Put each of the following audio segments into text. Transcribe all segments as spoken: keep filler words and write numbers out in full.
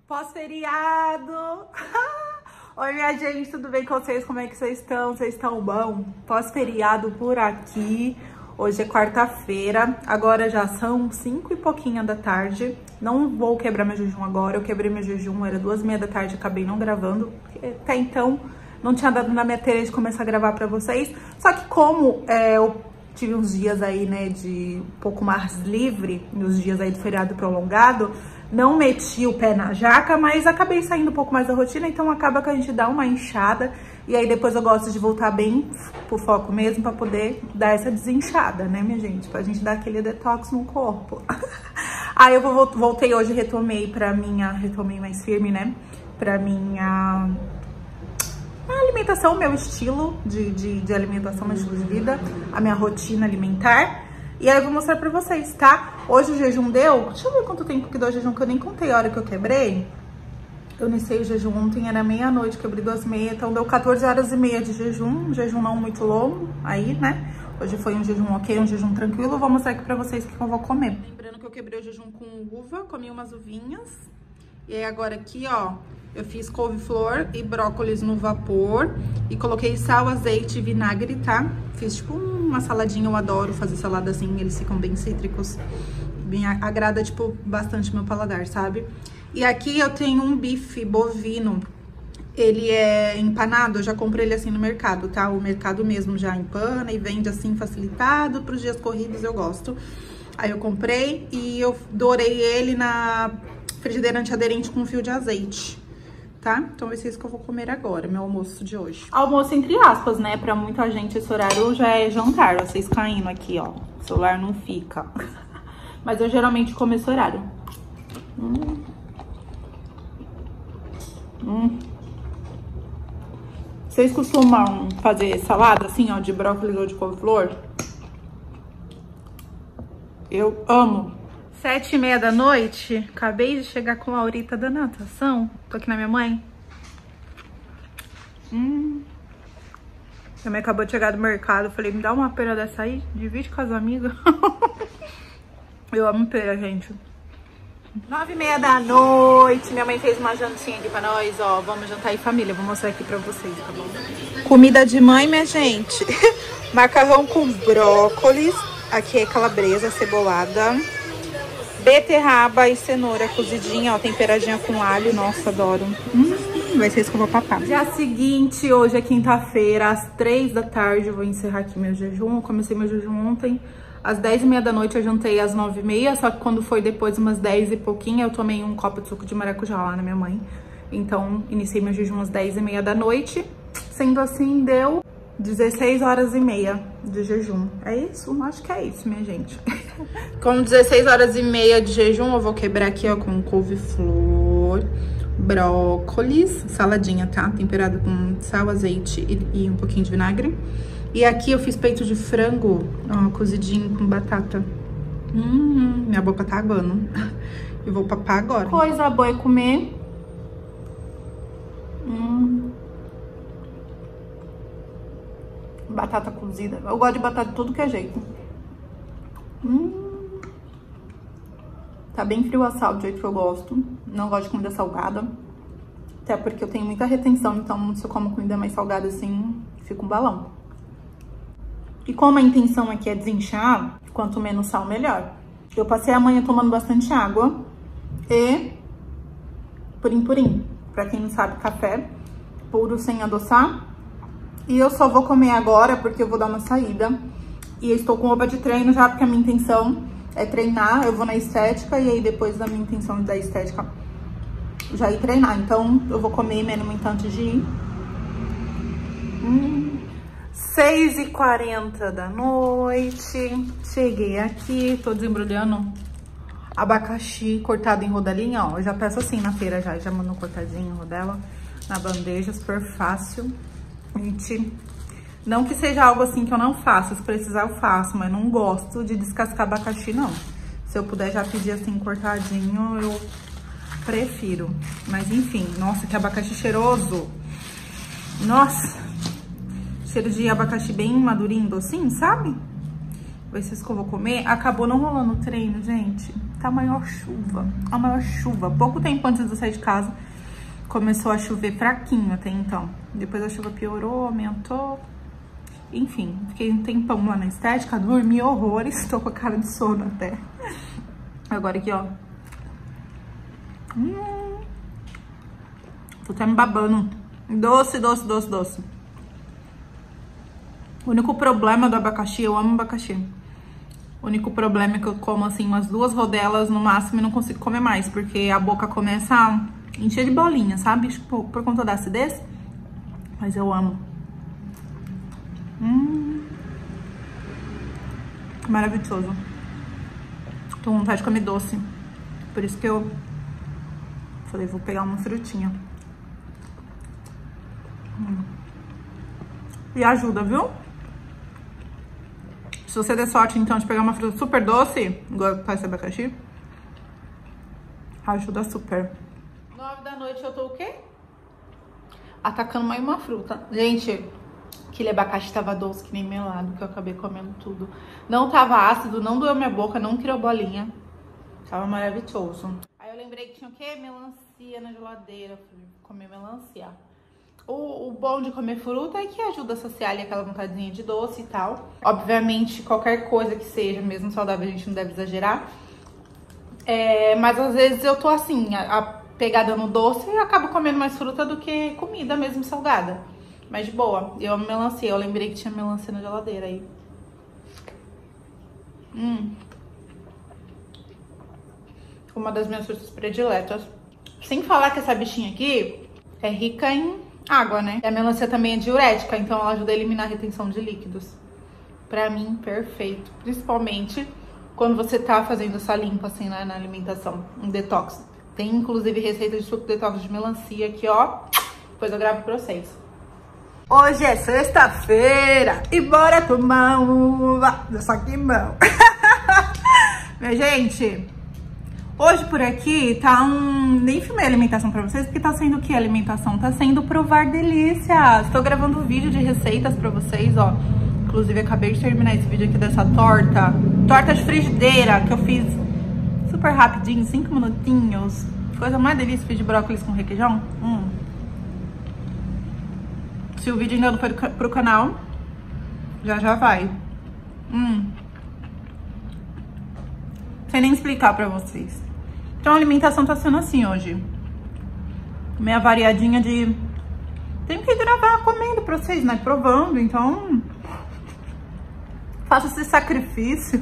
Pós-feriado! Oi, minha gente, tudo bem com vocês? Como é que vocês estão? Vocês estão bom? Pós-feriado por aqui. Hoje é quarta-feira, agora já são cinco e pouquinha da tarde. Não vou quebrar meu jejum agora, eu quebrei meu jejum, era duas e meia da tarde, acabei não gravando. Até então, não tinha dado na minha telha de começar a gravar pra vocês. Só que como é, eu tive uns dias aí, né, de um pouco mais livre, nos dias aí do feriado prolongado, não meti o pé na jaca, mas acabei saindo um pouco mais da rotina, então acaba que a gente dá uma inchada. E aí depois eu gosto de voltar bem pro foco mesmo, pra poder dar essa desinchada, né, minha gente? Pra gente dar aquele detox no corpo. Aí eu vou, voltei hoje, retomei pra minha... Retomei mais firme, né? Pra minha... alimentação, meu estilo de, de, de alimentação, meu estilo de vida. A minha rotina alimentar. E aí eu vou mostrar pra vocês, tá? Hoje o jejum deu... Deixa eu ver quanto tempo que deu o jejum, que eu nem contei a hora que eu quebrei. Eu iniciei o jejum ontem, era meia-noite, quebrei duas e meia, então deu quatorze horas e meia de jejum, um jejum não muito longo, aí, né? Hoje foi um jejum ok, um jejum tranquilo, vou mostrar aqui pra vocês o que eu vou comer. Lembrando que eu quebrei o jejum com uva, comi umas uvinhas, e aí agora aqui, ó, eu fiz couve-flor e brócolis no vapor, e coloquei sal, azeite e vinagre, tá? Fiz tipo uma saladinha, eu adoro fazer salada assim, eles ficam bem cítricos, bem agrada, tipo, bastante meu paladar, sabe? E aqui eu tenho um bife bovino, ele é empanado, eu já comprei ele assim no mercado, tá? O mercado mesmo já empana e vende assim facilitado, para os dias corridos eu gosto. Aí eu comprei e eu dourei ele na frigideira antiaderente com fio de azeite, tá? Então vai ser isso que eu vou comer agora, meu almoço de hoje. Almoço entre aspas, né? Pra muita gente esse horário já é jantar, vocês caindo aqui, ó. O celular não fica. Mas eu geralmente como esse horário. Hum. Hum. Vocês costumam fazer salada assim, ó, de brócolis ou de couve-flor? Eu amo. Sete e meia da noite, acabei de chegar com a Aurita da natação. Tô aqui na minha mãe. Hum. Minha mãe acabou de chegar do mercado, falei, me dá uma pera dessa aí, divide com as amigas. Eu amo pera, gente. Nove e meia da noite, minha mãe fez uma jantinha aqui pra nós, ó, vamos jantar em família, vou mostrar aqui pra vocês, tá bom? Comida de mãe, minha gente, macarrão com brócolis, aqui é calabresa, cebolada, beterraba e cenoura cozidinha, ó, temperadinha com alho, nossa, adoro. Hum, vai ser isso que eu vou papar. Dia seguinte, hoje é quinta-feira, às três da tarde, eu vou encerrar aqui meu jejum, eu comecei meu jejum ontem. Às dez e meia da noite eu jantei às nove e meia, só que quando foi depois umas dez e pouquinho, eu tomei um copo de suco de maracujá lá na minha mãe. Então, iniciei meu jejum às dez e meia da noite. Sendo assim, deu dezesseis horas e meia de jejum. É isso? Acho que é isso, minha gente. Com dezesseis horas e meia de jejum, eu vou quebrar aqui, ó, com couve-flor, brócolis, saladinha, tá? Temperada com sal, azeite e, e um pouquinho de vinagre. E aqui eu fiz peito de frango, ó, cozidinho com batata. Hum, minha boca tá aguando. Eu vou papar agora. Coisa boa é comer. Hum. Batata cozida. Eu gosto de batata de tudo que é jeito. Hum. Tá bem frio a sal, do jeito que eu gosto. Não gosto de comida salgada. Até porque eu tenho muita retenção, então se eu como comida mais salgada assim, fica um balão. E como a intenção aqui é desinchar, quanto menos sal, melhor. Eu passei a manhã tomando bastante água e purim purim. Pra quem não sabe, café puro sem adoçar. E eu só vou comer agora porque eu vou dar uma saída. E eu estou com roupa de treino já, porque a minha intenção é treinar. Eu vou na estética e aí depois da minha intenção da estética já ir treinar. Então eu vou comer menos muito antes de ir. Hum. seis e quarenta da noite, cheguei aqui, tô desembrulhando abacaxi cortado em rodelinha, ó, eu já peço assim na feira já, já mando cortadinho em rodela, na bandeja, super fácil, gente, não que seja algo assim que eu não faço, se precisar eu faço, mas não gosto de descascar abacaxi não, se eu puder já pedir assim cortadinho, eu prefiro, mas enfim, nossa, que abacaxi cheiroso, nossa, cheiro de abacaxi bem madurinho, docinho, sabe? Vai ser isso que eu vou comer. Acabou não rolando o treino, gente. tá a maior chuva, a maior chuva. Pouco tempo antes de eu sair de casa, começou a chover fraquinho até então. Depois a chuva piorou, aumentou. Enfim, fiquei um tempão lá na estética, dormi horrores, tô com a cara de sono até. Agora aqui, ó. Hum. Tô até me babando. Doce, doce, doce, doce. O único problema do abacaxi, eu amo abacaxi. O único problema é que eu como, assim, umas duas rodelas no máximo e não consigo comer mais. Porque a boca começa a encher de bolinha, sabe? Tipo, por conta da acidez. Mas eu amo. Hum. Maravilhoso. Tô com vontade de comer doce. Por isso que eu falei, vou pegar uma frutinha. Hum. E ajuda, viu? Se você der sorte, então, de pegar uma fruta super doce, igual faz esse abacaxi, ajuda super. Nove da noite eu tô o quê? Atacando mais uma fruta. Gente, aquele abacaxi tava doce que nem melado, que eu acabei comendo tudo. Não tava ácido, não doeu minha boca, não criou bolinha. Tava maravilhoso. Aí eu lembrei que tinha o quê? Melancia na geladeira. Fui comer melancia. O, o bom de comer fruta é que ajuda a saciar ali aquela vontadezinha de doce e tal. Obviamente, qualquer coisa que seja, mesmo saudável, a gente não deve exagerar. É, mas às vezes eu tô assim, a, a pegada no doce, e acabo comendo mais fruta do que comida mesmo salgada. Mas de boa, eu amo melancia. Eu lembrei que tinha melancia na geladeira aí. Hum. Uma das minhas frutas prediletas. Sem falar que essa bichinha aqui é rica em água, né? E a melancia também é diurética, então ela ajuda a eliminar a retenção de líquidos. Pra mim, perfeito. Principalmente quando você tá fazendo essa limpa, assim, né, na alimentação. Um detox. Tem, inclusive, receita de suco detox de melancia aqui, ó. Depois eu gravo pra vocês. Hoje é sexta-feira e bora tomar uma... Só que mão. Minha gente... Hoje por aqui tá um... Nem filmei a alimentação pra vocês, porque tá sendo o que a alimentação? Tá sendo provar delícias. Tô gravando um vídeo de receitas pra vocês, ó. Inclusive, acabei de terminar esse vídeo aqui dessa torta. Torta de frigideira, que eu fiz super rapidinho, cinco minutinhos. Coisa mais delícia, fiz de brócolis com requeijão. Hum. Se o vídeo ainda não foi pro canal, já já vai. Hum. Sem nem explicar pra vocês. Então a alimentação tá sendo assim hoje. Meia variadinha de... Tenho que gravar comendo pra vocês, né? Provando, então... Faço esse sacrifício.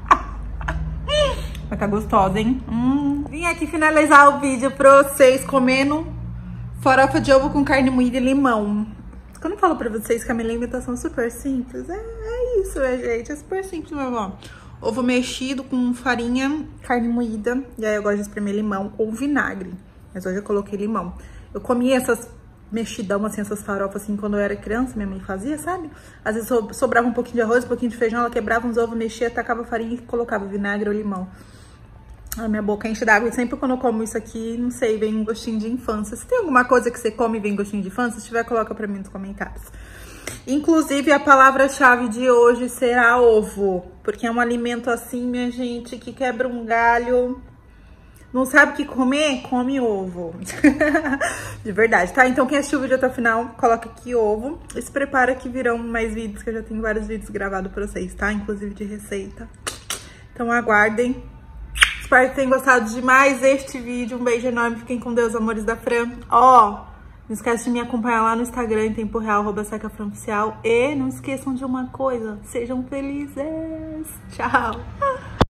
Vai tá gostosa, hein? Hum. Vim aqui finalizar o vídeo pra vocês comendo farofa de ovo com carne moída e limão. Quando eu falo pra vocês que a minha alimentação é super simples, é, é isso, é, gente. É super simples, meu irmão. Ovo mexido com farinha, carne moída. E aí eu gosto de espremer limão ou vinagre. Mas hoje eu coloquei limão. Eu comia essas mexidão, assim, essas farofas, assim, quando eu era criança. Minha mãe fazia, sabe? Às vezes sobrava um pouquinho de arroz, um pouquinho de feijão. Ela quebrava uns ovos, mexia, tacava farinha e colocava vinagre ou limão. A minha boca enche d'água. E sempre quando eu como isso aqui, não sei, vem um gostinho de infância. Se tem alguma coisa que você come e vem gostinho de infância, se tiver, coloca pra mim nos comentários. Inclusive, a palavra-chave de hoje será ovo. Porque é um alimento assim, minha gente, que quebra um galho. Não sabe o que comer? Come ovo. De verdade, tá? Então, quem assistiu o vídeo até o final, coloca aqui ovo. E se prepara que virão mais vídeos, que eu já tenho vários vídeos gravados pra vocês, tá? Inclusive de receita. Então, aguardem. Espero que tenham gostado de mais este vídeo. Um beijo enorme. Fiquem com Deus, amores da Fran. Ó... Não esquece de me acompanhar lá no Instagram em tempo real, arroba secafranoficial. E não esqueçam de uma coisa, sejam felizes. Tchau!